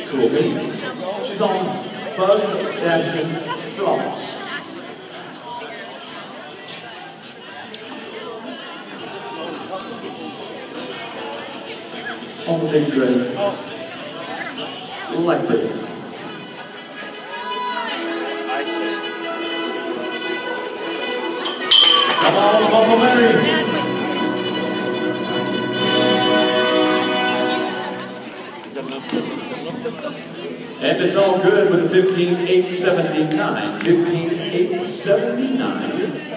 Cool beans. She's on Bugs Dashing Frost. On the big grid. Like this. Come on, Mama Mary. And it's all good with a 15.879. 15.879.